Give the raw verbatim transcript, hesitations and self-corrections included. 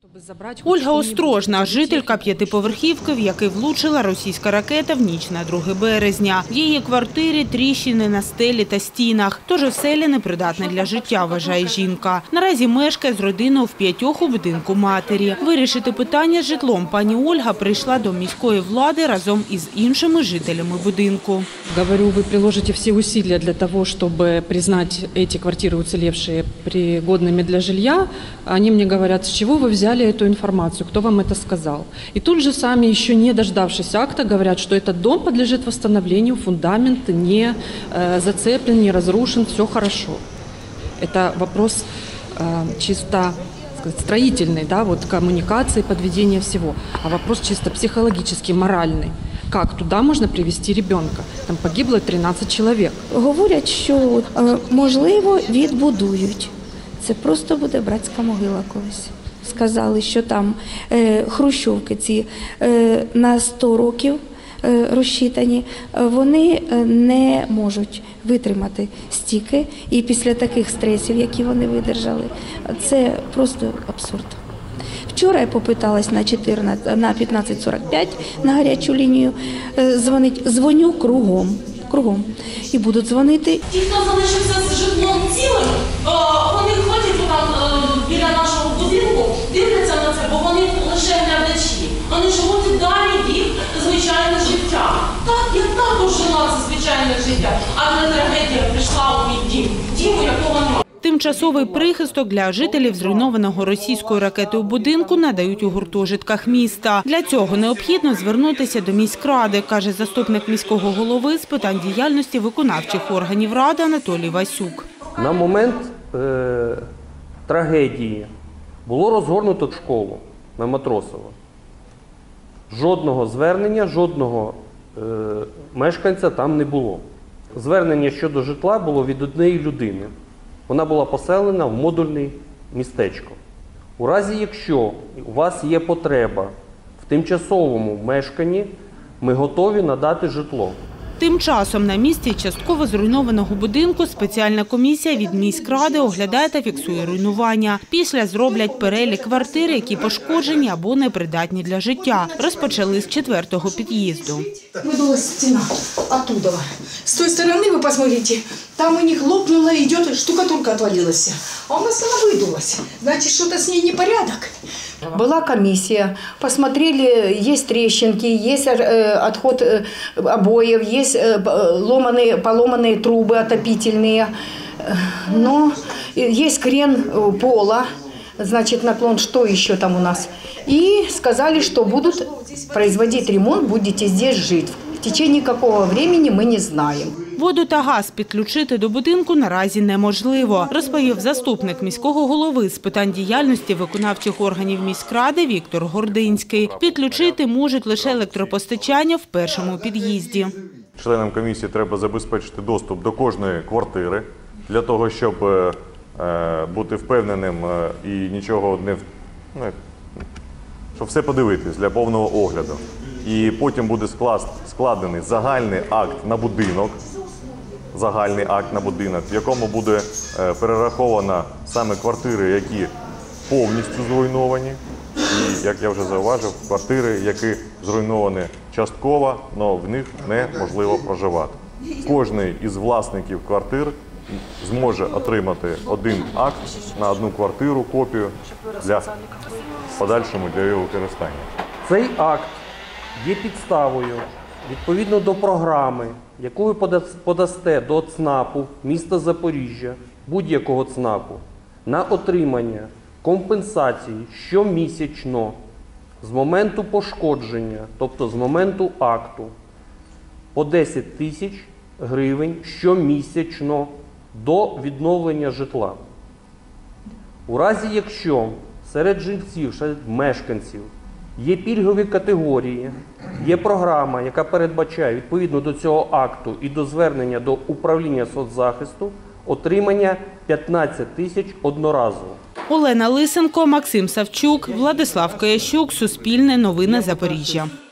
Ольга Острожна – жителька п'ятиповерхівки, в який влучила російська ракета в ніч на друге березня. В її квартирі тріщини на стелі та стінах. Тож оселя непридатна для життя, вважає жінка. Наразі мешкає з родиною в п'ятьох у будинку матері. Вирішити питання з житлом пані Ольга прийшла до міської влади разом із іншими жителями будинку. Говорю, ви приложите всі усилия для того, щоб признати ці квартири уцелевшие пригодними для жилья. Вони мені говорять, з чого ви взяли эту информацию, кто вам это сказал. И тут же сами, еще не дождавшись акта, говорят, что этот дом подлежит восстановлению, фундамент не э, зацеплен, не разрушен, все хорошо. Это вопрос э, чисто сказать, строительный, да, вот коммуникации, подведения всего, а вопрос чисто психологический, моральный. Как туда можна привезти ребенка? Там погибло тринадцять чоловік. Говорять, що можливо відбудують. Це просто буде братська могила колись. Сказали, що там е, хрущовки ці е, на сто років е, розчитані, вони не можуть витримати стільки. І після таких стресів, які вони видержали, це просто абсурд. Вчора я попиталась на чотирнадцять, на п'ятнадцять сорок п'ять на гарячу лінію е, дзвонить. Дзвоню кругом, кругом. І будуть дзвонити. Ті, хто залишився з житлом цілим, вони ходять там біля нашого будинку, дивляться на це, бо вони лише глядачі. Вони живуть і далі їх звичайне життя. Так, я також жила це звичайне життя, але трагедія прийшла у мій дім, дім, у якого немає. Тимчасовий прихисток для жителів зруйнованого російською ракетою будинку надають у гуртожитках міста. Для цього необхідно звернутися до міськради, каже заступник міського голови з питань діяльності виконавчих органів ради Анатолій Васюк. На момент е трагедії було розгорнуто школу на Матросова. Жодного звернення, жодного е мешканця там не було. Звернення щодо житла було від однієї людини. Вона була поселена в модульне містечко. У разі, якщо у вас є потреба в тимчасовому мешканні, ми готові надати житло. Тим часом на місці частково зруйнованого будинку спеціальна комісія від міськради оглядає та фіксує руйнування. Після зроблять перелік квартир, які пошкоджені або непридатні для життя. Розпочали з четвертого під'їзду. Выдулась стена оттуда. С той стороны вы посмотрите, там у них лопнула, идет, штукатурка отвалилась. А у нас она выдулась. Значит, что-то с ней непорядок. Была комиссия, посмотрели, есть трещинки, есть отход обоев, есть ломаные, поломанные трубы отопительные, но есть крен пола, значит, наклон, что еще там у нас. И сказали, что будут производить ремонт, будете здесь жить. В течение какого времени мы не знаем. Воду та газ підключити до будинку наразі неможливо, розповів заступник міського голови з питань діяльності виконавчих органів міськради Віктор Гординський. Підключити можуть лише електропостачання в першому під'їзді. Членам комісії треба забезпечити доступ до кожної квартири для того, щоб бути впевненим і нічого не ну, щоб все подивитись для повного огляду. І потім буде складений загальний акт на будинок, загальний акт на будинок, в якому буде перераховано саме квартири, які повністю зруйновані. І, як я вже зауважив, квартири, які зруйновані частково, але в них неможливо проживати. Кожний із власників квартир зможе отримати один акт на одну квартиру, копію для подальшому для його використання. Цей акт є підставою, відповідно до програми, яку ви подасте до ЦНАПу міста Запоріжжя, будь-якого ЦНАПу, на отримання компенсації щомісячно з моменту пошкодження, тобто з моменту акту, по десять тисяч гривень щомісячно до відновлення житла. У разі, якщо серед жильців, серед мешканців є пільгові категорії, є програма, яка передбачає відповідно до цього акту і до звернення до управління соцзахисту отримання п'ятнадцять тисяч одноразово. Олена Лисенко, Максим Савчук, Владислав Киящук, Суспільне новини Запоріжжя.